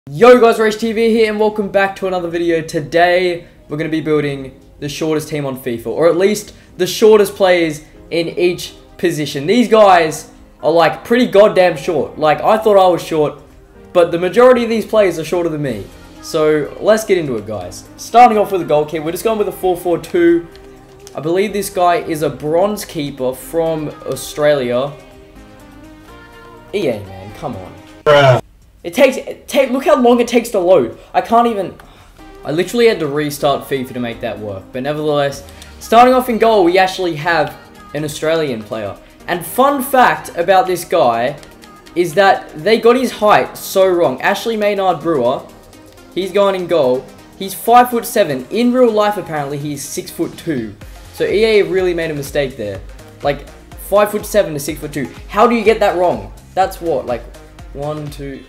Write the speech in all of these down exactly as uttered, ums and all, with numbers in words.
Yo guys, Roachy T V here and welcome back to another video. Today we're going to be building the shortest team on FIFA, or at least the shortest players in each position. These guys are like pretty goddamn short. Like, I thought I was short, but the majority of these players are shorter than me. So let's get into it, guys. Starting off with a goalkeeper, we're just going with a four four two. I believe this guy is a bronze keeper from Australia. E A, man, come on. Bruh. It takes, it take, look how long it takes to load. I can't even, I literally had to restart FIFA to make that work. But nevertheless, starting off in goal, we actually have an Australian player. And fun fact about this guy is that they got his height so wrong. Ashley Maynard Brewer, he's going in goal. He's five foot seven. In real life, apparently, he's six foot two. So E A really made a mistake there. Like, five foot seven to six foot two. How do you get that wrong? That's what, like, one, two...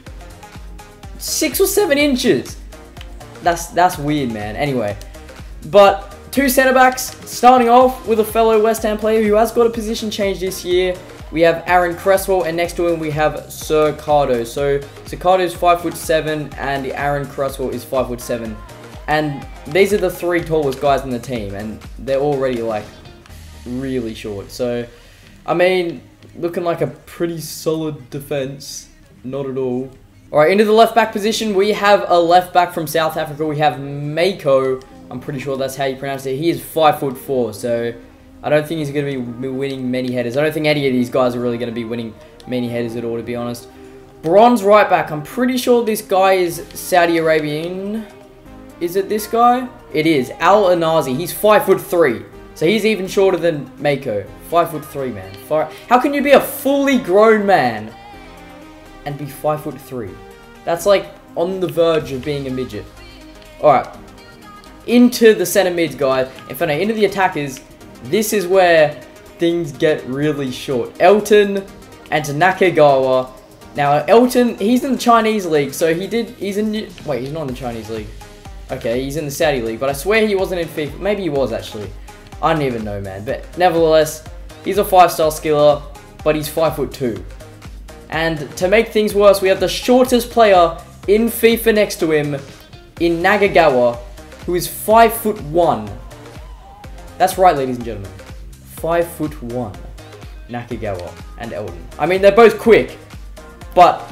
Six or seven inches. That's that's weird, man. Anyway, but two centre backs. Starting off with a fellow West Ham player who has got a position change this year. We have Aaron Cresswell, and next to him we have Sir Cardo. So Sir Cardo is five foot seven, and Aaron Cresswell is five foot seven, and these are the three tallest guys in the team, and they're already like really short. So, I mean, looking like a pretty solid defense. Not at all. Alright, into the left back position, we have a left back from South Africa. We have Mako. I'm pretty sure that's how you pronounce it. He is five foot four, so I don't think he's going to be winning many headers. I don't think any of these guys are really going to be winning many headers at all, to be honest. Bronze right back. I'm pretty sure this guy is Saudi Arabian. Is it this guy? It is. Al Anazi. He's five foot three. So he's even shorter than Mako. five foot three, man. Five. How can you be a fully grown man and be five foot three? That's like on the verge of being a midget. Alright. Into the center mids, guys. In fact, no, into the attackers. This is where things get really short. Elton and Nakagawa. Now, Elton, he's in the Chinese league, so he did, he's in, wait, he's not in the Chinese league. Okay, he's in the Saudi league, but I swear he wasn't in FIFA. Maybe he was, actually. I don't even know, man. But nevertheless, he's a five-star skiller, but he's five foot two. And to make things worse, we have the shortest player in FIFA next to him, in Nagagawa, who is five foot one. That's right, ladies and gentlemen. five foot one. Nakagawa and Eldon. I mean, they're both quick, but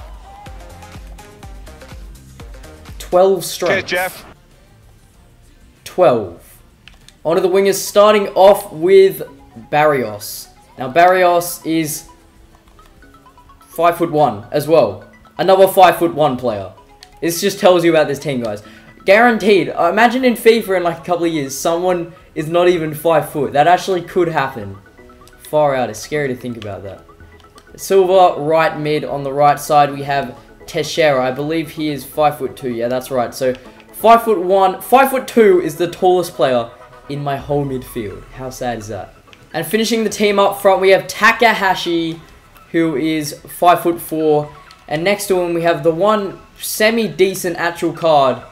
twelve strength. Cheers, Jeff. twelve. Onto the wingers, starting off with Barrios. Now, Barrios is five foot one as well. Another five foot one player. This just tells you about this team, guys. Guaranteed. Uh, imagine in FIFA in like a couple of years, someone is not even five foot. That actually could happen. Far out. It's scary to think about that. Silver right mid. On the right side, we have Teixeira. I believe he is five foot two. Yeah, that's right. So five foot one, five foot two is the tallest player in my whole midfield. How sad is that? And finishing the team up front, we have Takahashi, who is five foot four, and next to him we have the one semi-decent actual card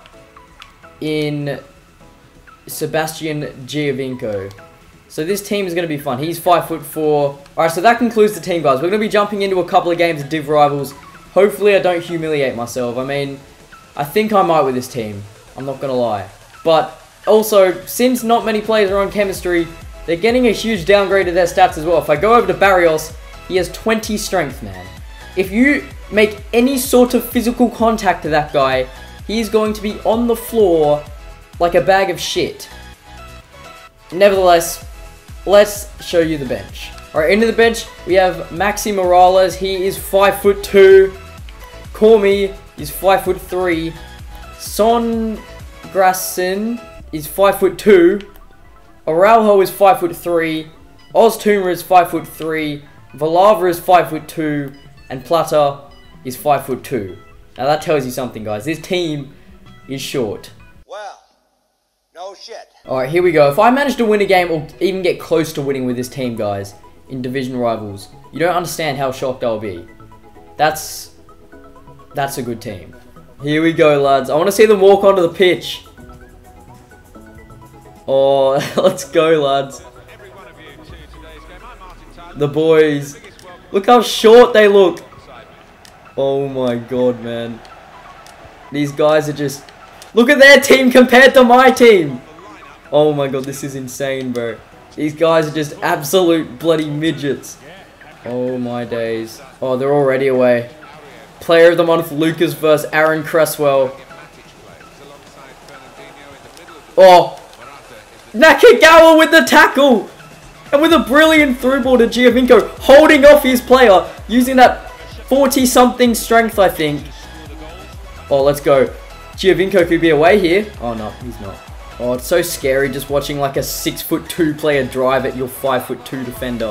in Sebastian Giovinco. So this team is going to be fun. He's five foot four. Alright, so that concludes the team, guys. We're going to be jumping into a couple of games of Div Rivals. Hopefully I don't humiliate myself. I mean, I think I might with this team. I'm not going to lie. But also, since not many players are on chemistry, they're getting a huge downgrade to their stats as well. If I go over to Barrios, he has twenty strength, man. If you make any sort of physical contact to that guy, he's going to be on the floor like a bag of shit. Nevertheless, let's show you the bench. Alright, into the bench, we have Maxi Morales. He is five foot two. Cormy is five foot three. Son Grassin is five foot two. Araujo is five foot three. Oztuma is five foot three. Valava is five foot two, and Plata is five foot two. Now that tells you something, guys. This team is short. Well, no shit. Alright, here we go. If I manage to win a game, or even get close to winning with this team, guys, in Division Rivals, you don't understand how shocked I'll be. That's... That's a good team. Here we go, lads. I want to see them walk onto the pitch. Oh, let's go, lads. The boys. Look how short they look. Oh my god, man. These guys are just... Look at their team compared to my team. Oh my god, this is insane, bro. These guys are just absolute bloody midgets. Oh my days. Oh, they're already away. Player of the month, Lucas versus Aaron Cresswell. Oh. Nakagawa with the tackle. And with a brilliant through ball to Giovinco. Holding off his player. Using that forty something strength, I think. Oh, let's go. Giovinco could be away here. Oh, no, he's not. Oh, it's so scary just watching like a six foot two player drive at your five foot two defender.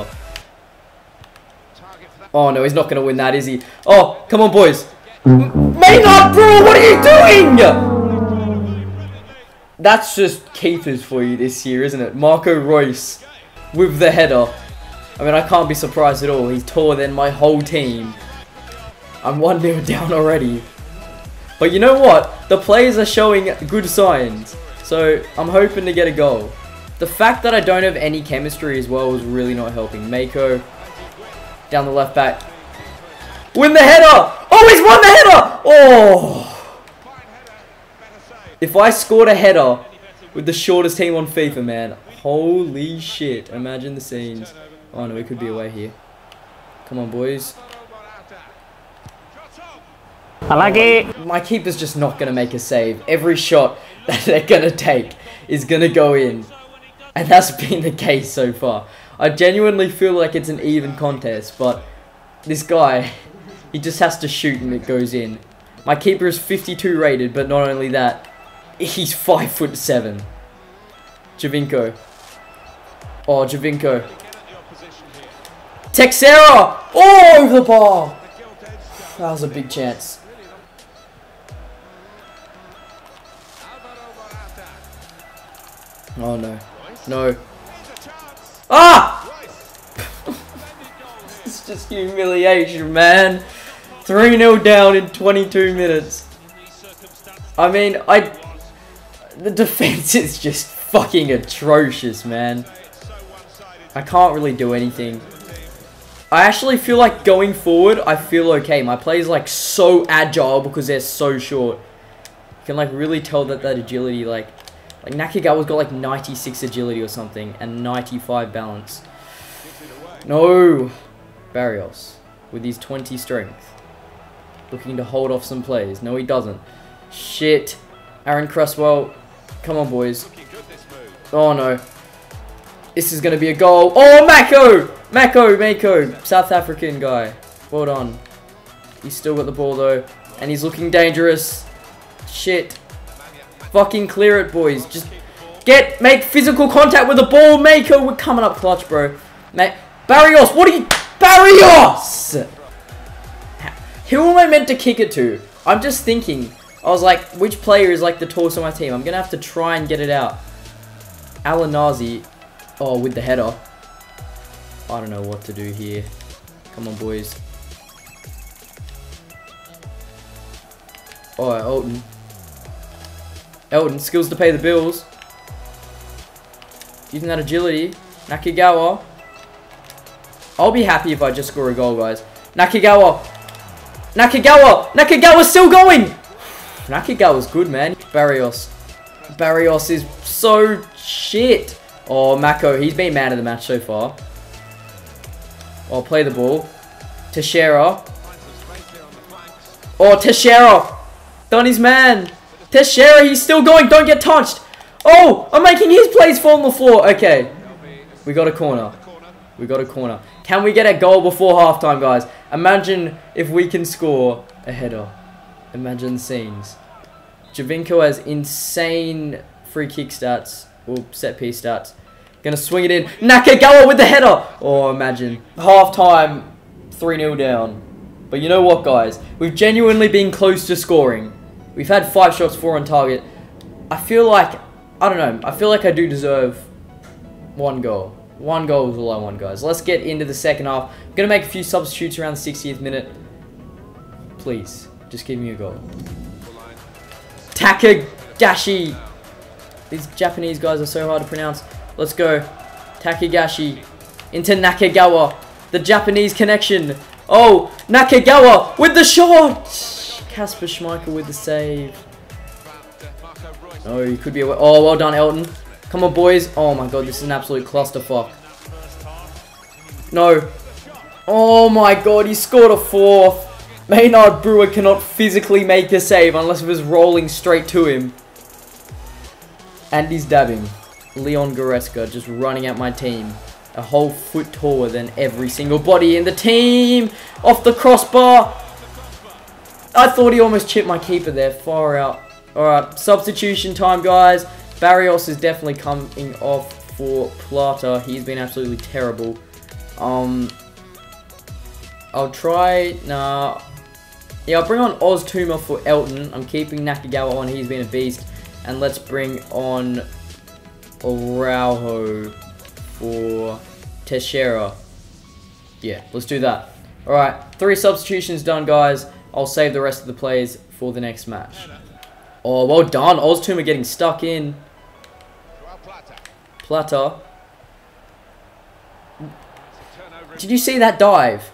Oh, no, he's not going to win that, is he? Oh, come on, boys. Maynard, bro, what are you doing? That's just keepers for you this year, isn't it? Marco Reus with the header. I mean, I can't be surprised at all. He's taller than my whole team. I'm one nil down already. But you know what? The players are showing good signs. So, I'm hoping to get a goal. The fact that I don't have any chemistry as well is really not helping. Mako, down the left back. Win the header! Oh, he's won the header! Oh! If I scored a header with the shortest team on FIFA, man. Holy shit. Imagine the scenes. Oh no, it could be away here. Come on, boys. I like it. My keeper's just not going to make a save. Every shot that they're going to take is going to go in. And that's been the case so far. I genuinely feel like it's an even contest, but this guy, he just has to shoot and it goes in. My keeper is fifty-two rated, but not only that, he's five foot seven. Giovinco. Oh, Giovinco. Texera! Oh, over the bar! That was a big chance. Oh no. No. Ah! It's just humiliation, man. three nil down in twenty-two minutes. I mean, I... The defense is just fucking atrocious, man. I can't really do anything. I actually feel like going forward, I feel okay. My play is like so agile because they're so short. You can like really tell that that agility, like... Like Nakagawa's got like ninety-six agility or something and ninety-five balance. No! Barrios with his twenty strength. Looking to hold off some plays. No, he doesn't. Shit. Aaron Cresswell. Come on, boys. Oh, no. This is going to be a goal. Oh, Mako! Mako, Mako. South African guy. Well done. He's still got the ball, though. And he's looking dangerous. Shit. Fucking clear it, boys. Just get, make physical contact with the ball. Mako, we're coming up clutch, bro. Ma Barrios, what are you... Barrios! Who am I meant to kick it to? I'm just thinking. I was like, which player is like the tallest on my team? I'm going to have to try and get it out. Alanazi. Oh, with the header. I don't know what to do here. Come on, boys. Oh, Elton. Elton, skills to pay the bills. Using that agility. Nakagawa. I'll be happy if I just score a goal, guys. Nakagawa. Nakagawa. Nakagawa's still going. Nakagawa's good, man. Barrios. Barrios is so shit. Oh, Mako. He's been man of the match so far. Oh, play the ball. Teixeira. Oh, Teixeira. Done his man. Teixeira, he's still going. Don't get touched. Oh, I'm making his plays fall on the floor. Okay. We got a corner. We got a corner. Can we get a goal before halftime, guys? Imagine if we can score a header. Imagine the scenes. Giovinco has insane free kick stats. Or set piece stats. Gonna swing it in. Nakagawa with the header. Oh, imagine. Halftime. three nil down. But you know what, guys? We've genuinely been close to scoring. We've had five shots, four on target. I feel like, I don't know, I feel like I do deserve one goal. One goal is all I want, guys. Let's get into the second half. I'm going to make a few substitutes around the sixtieth minute. Please, just give me a goal. Takagashi. These Japanese guys are so hard to pronounce. Let's go. Takagashi into Nakagawa. The Japanese connection. Oh, Nakagawa with the shot. Kasper Schmeichel with the save. Oh, he could be away. Oh, well done, Elton. Come on, boys. Oh my god, this is an absolute clusterfuck. No. Oh my god, he scored a fourth. Maynard Brewer cannot physically make a save unless it was rolling straight to him. And he's dabbing. Leon Goretzka just running at my team. A whole foot taller than every single body in the team. Off the crossbar. I thought he almost chipped my keeper there. Far out. Alright, substitution time, guys. Barrios is definitely coming off for Plata. He's been absolutely terrible. Um, I'll try... Nah. Yeah, I'll bring on Oztuma for Elton. I'm keeping Nakagawa on. He's been a beast. And let's bring on Araujo for Teixeira. Yeah, let's do that. Alright, three substitutions done, guys. I'll save the rest of the plays for the next match. Oh, well done. Oztuma getting stuck in. Plata. Did you see that dive?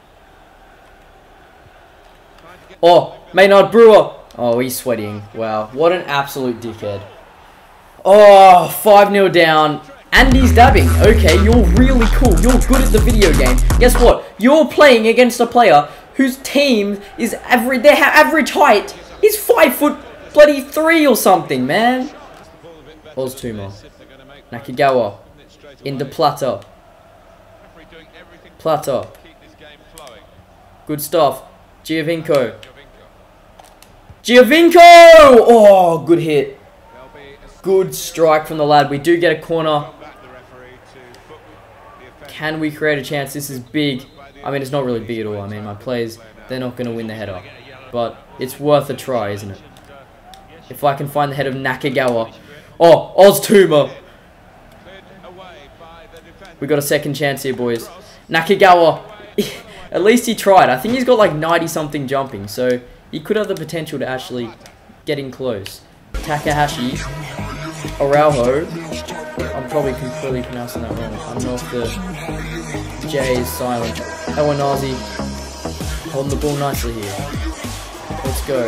Oh, Maynard Brewer. Oh, he's sweating. Wow, what an absolute dickhead. Oh, five nil down. And he's dabbing. Okay, you're really cool. You're good at the video game. Guess what? You're playing against a player whose team is average. Their average height is five foot bloody three or something, man. Oztuma. Nakagawa. Into Plata. Plata. Good stuff. Giovinco. Giovinco! Oh, good hit. Good strike from the lad. We do get a corner. Can we create a chance? This is big. I mean, it's not really big at all. I mean, my players, they're not going to win the header. But it's worth a try, isn't it? If I can find the head of Nakagawa. Oh, Oztuma. We got a second chance here, boys. Nakagawa. At least he tried. I think he's got like ninety something jumping. So he could have the potential to actually get in close. Takahashi. Araujo. I'm probably completely pronouncing that wrong. I don't know if the J is silent. Ewanazi holding the ball nicely here. Let's go.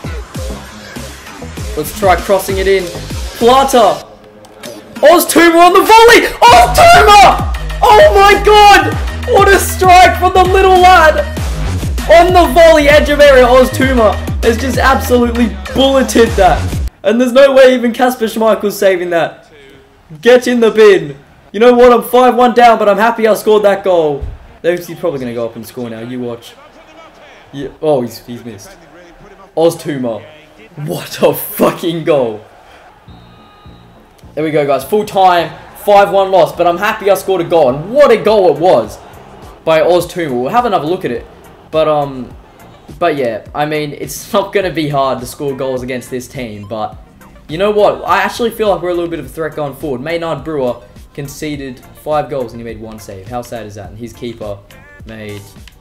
Let's try crossing it in. Plata. Oztuma on the volley. Oztuma! Oh my god! What a strike from the little lad! On the volley, edge of area, Oztuma has just absolutely bulleted that. And there's no way even Kasper Schmeichel's saving that. Get in the bin. You know what? I'm five one down, but I'm happy I scored that goal. He's probably going to go up and score now. You watch. Yeah. Oh, he's, he's missed. Oztuma. What a fucking goal. There we go, guys. Full time. five one loss. But I'm happy I scored a goal. And what a goal it was by Oztuma. We'll have another look at it. But, um... But yeah, I mean, it's not going to be hard to score goals against this team, but you know what? I actually feel like we're a little bit of a threat going forward. Maynard Brewer conceded five goals and he made one save. How sad is that? And his keeper made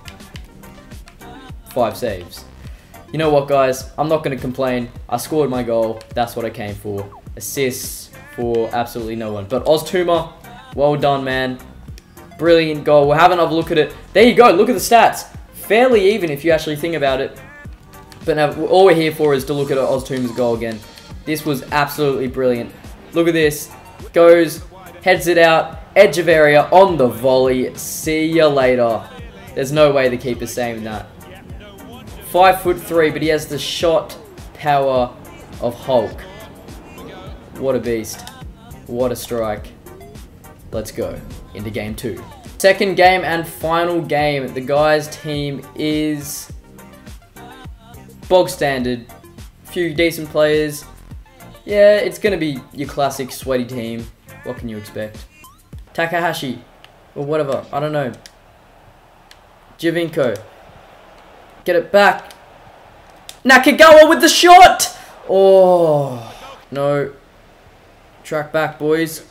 five saves. You know what, guys? I'm not going to complain. I scored my goal. That's what I came for. Assists for absolutely no one. But Oztuma, well done, man. Brilliant goal. We'll have another look at it. There you go. Look at the stats. Fairly even if you actually think about it. But now, all we're here for is to look at Oztuma's goal again. This was absolutely brilliant. Look at this. Goes, heads it out, edge of area, on the volley. See ya later. There's no way the keeper's saving that. Five foot three, but he has the shot power of Hulk. What a beast. What a strike. Let's go into game two. Second game and final game. The guys' team is bog standard. Few decent players. Yeah, it's going to be your classic sweaty team. What can you expect? Takahashi. Or whatever. I don't know. Giovinco. Get it back. Nakagawa with the shot! Oh, no. Track back, boys.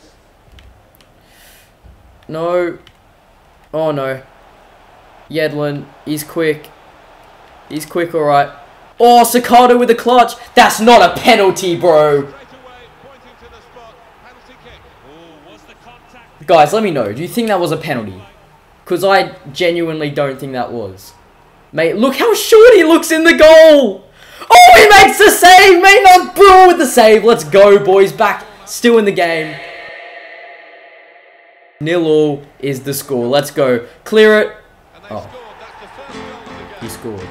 No. Oh, no. Yedlin. He's quick. He's quick, alright. Oh, Sakata with the clutch. That's not a penalty, bro. Guys, let me know. Do you think that was a penalty? Because I genuinely don't think that was. Mate, look how short he looks in the goal. Oh, he makes the save! Maynard Brewer with the save. Let's go, boys. Back, still in the game. Nil all is the score. Let's go. Clear it. Oh, he scored.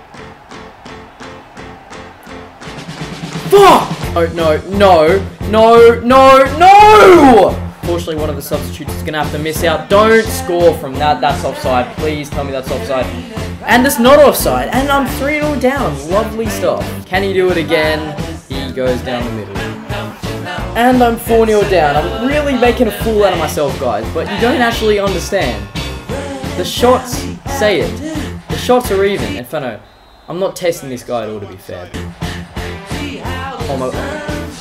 Fuck! Oh, no, no, no, no, no! Unfortunately, one of the substitutes is going to have to miss out. Don't score from that. That's offside. Please tell me that's offside. And it's not offside. And I'm three nil down. Lovely stuff. Can he do it again? He goes down the middle. And I'm four nil down. I'm really making a fool out of myself, guys. But you don't actually understand. The shots say it. The shots are even. If I know, I'm not testing this guy at all, to be fair. Oh my god.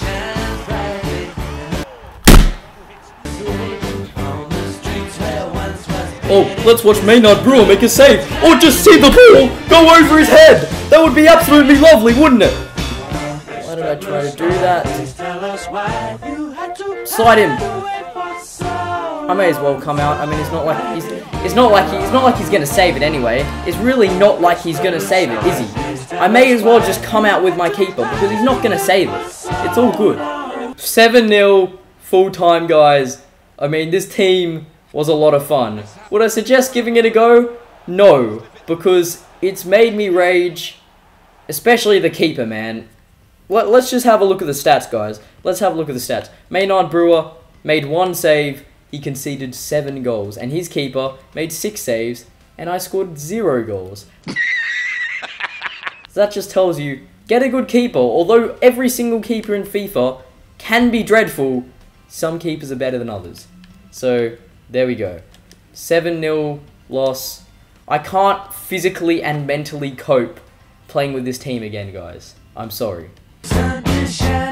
Oh, let's watch Maynard Brewer make a save. Or just see the ball go over his head. That would be absolutely lovely, wouldn't it? Why did I try to do that? Slide him. I may as well come out. I mean, it's not like he's. It's not like he, it's not like he's gonna save it anyway. It's really not like he's gonna save it, is he? I may as well just come out with my keeper because he's not gonna save it. It's all good. seven nil full time, guys. I mean, this team was a lot of fun. Would I suggest giving it a go? No, because it's made me rage, especially the keeper, man. Let, let's just have a look at the stats, guys. Let's have a look at the stats. Maynard Brewer made one save, he conceded seven goals, and his keeper made six saves, and I scored zero goals. So that just tells you, get a good keeper. Although every single keeper in FIFA can be dreadful, some keepers are better than others. So there we go. seven nil loss. I can't physically and mentally cope playing with this team again, guys. I'm sorry.